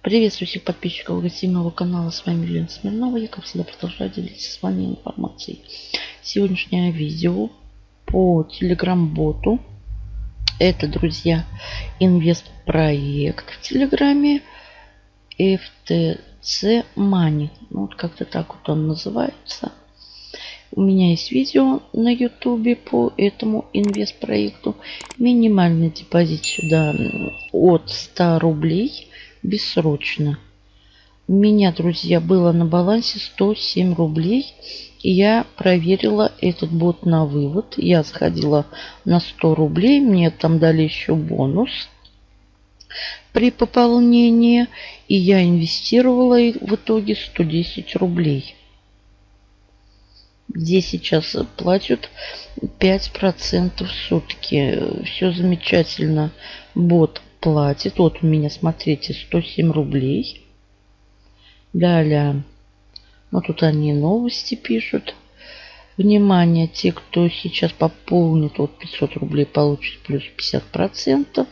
Приветствую всех подписчиков гостиного канала. С вами Елена Смирнова. Я, как всегда, продолжаю делиться с вами информацией. Сегодняшнее видео по телеграм-боту. Это, друзья, инвест-проект в телеграме FTC Money. Вот как-то так вот он называется. У меня есть видео на ютубе по этому инвест-проекту. Минимальный депозит сюда от 100 рублей бессрочно. У меня, друзья, было на балансе 107 рублей. И я проверила этот бот на вывод. Я сходила на 100 рублей. Мне там дали еще бонус при пополнении. И я инвестировала в итоге 110 рублей. Здесь сейчас платят 5% в сутки. Все замечательно. Бот платит. Вот у меня, смотрите, 107 рублей. Далее. Вот тут они новости пишут. Внимание, те, кто сейчас пополнит вот 500 рублей, получит плюс 50%.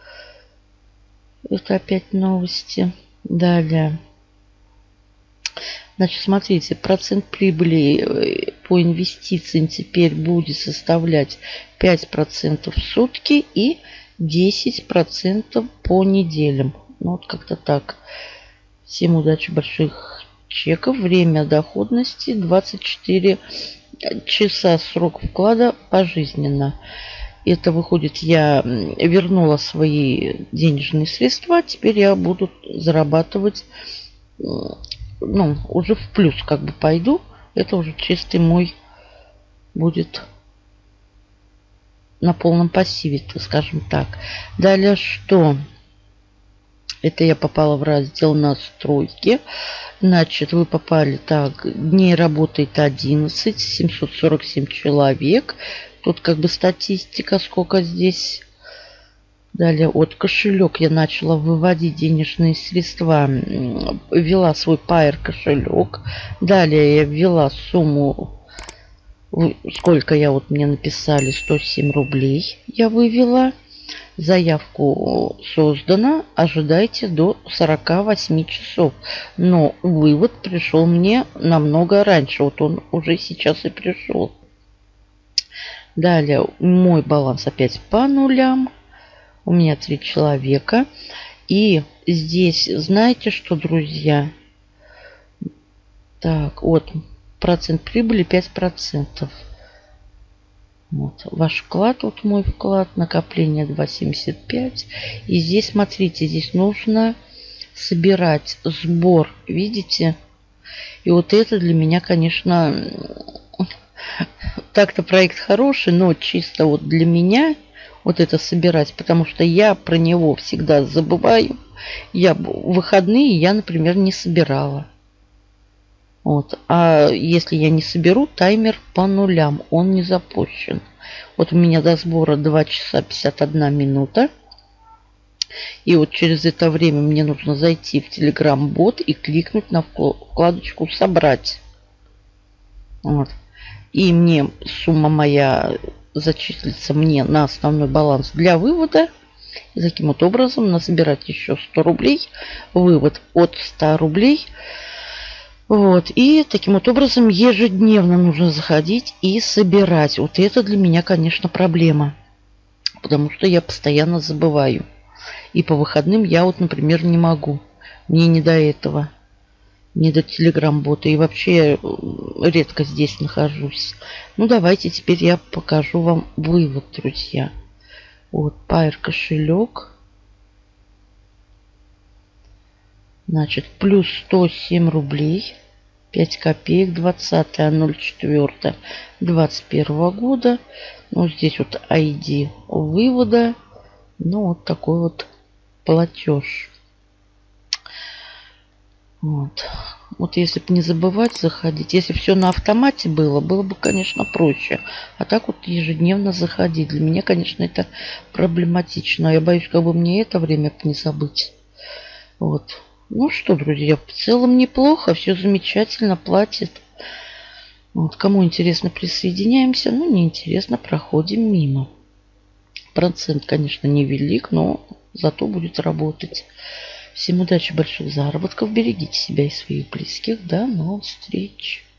Это опять новости. Далее. Значит, смотрите, процент прибыли по инвестициям теперь будет составлять 5% в сутки и 10% по неделям. Ну, вот как-то так. Всем удачи, больших чеков. Время доходности 24 часа, срок вклада пожизненно. Это выходит, я вернула свои денежные средства. Теперь я буду зарабатывать, ну, уже в плюс как бы пойду. Это уже чистый мой будет на полном пассиве, скажем так. Далее что? Это я попала в раздел настройки. Значит, вы попали так. Дней работает 11, 747 человек. Тут как бы статистика, сколько здесь. Далее от кошелек я начала выводить денежные средства. Ввела свой Payeer кошелек. Далее я ввела сумму. Сколько я вот мне написали, 107 рублей я вывела. Заявку создана. Ожидайте до 48 часов. Но вывод пришел мне намного раньше. Вот он уже сейчас и пришел. Далее мой баланс опять по нулям. У меня 3 человека. И здесь, знаете что, друзья? Так, вот процент прибыли 5%. Вот, ваш вклад, вот мой вклад, накопление 2,75. И здесь, смотрите, здесь нужно собирать сбор, видите? И вот это для меня, конечно, так-то проект хороший, но чисто вот для меня вот это собирать, потому что я про него всегда забываю. Я в выходные, я, например, не собирала. Вот. А если я не соберу, таймер по нулям, он не запущен. Вот у меня до сбора 2 часа 51 минута. И вот через это время мне нужно зайти в Telegram-бот и кликнуть на вкладочку «Собрать». Вот. И мне сумма моя зачислится мне на основной баланс для вывода. И таким вот образом насобирать еще 100 рублей. Вывод от 100 рублей. Вот. И таким вот образом ежедневно нужно заходить и собирать. Вот это для меня, конечно, проблема. Потому что я постоянно забываю. И по выходным я вот, например, не могу. Мне не до этого. Не до телеграм-бота. И вообще редко здесь нахожусь. Ну, давайте теперь я покажу вам вывод, друзья. Вот, Payeer кошелек. Значит, плюс 107 рублей. 5 копеек. 20.04.21 года. Ну, здесь вот ID вывода. Ну, вот такой вот платеж. Вот. Вот если бы не забывать заходить. Если все на автомате было бы, конечно, проще. А так вот ежедневно заходить. Для меня, конечно, это проблематично. Я боюсь, как бы мне это время не забыть. Вот. Ну что, друзья, в целом неплохо. Все замечательно, платит. Вот. Кому интересно, присоединяемся. Ну, неинтересно, проходим мимо. Процент, конечно, невелик, но зато будет работать. Всем удачи, больших заработков. Берегите себя и своих близких. До новых встреч.